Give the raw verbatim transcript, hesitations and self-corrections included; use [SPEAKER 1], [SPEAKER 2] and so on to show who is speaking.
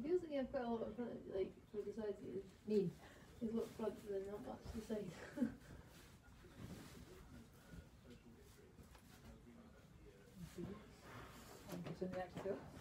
[SPEAKER 1] It feels like you have quite a lot of front, like for the sides of you.
[SPEAKER 2] Me.
[SPEAKER 1] There's a lot of front and then not much to the side.
[SPEAKER 2] On to the next go.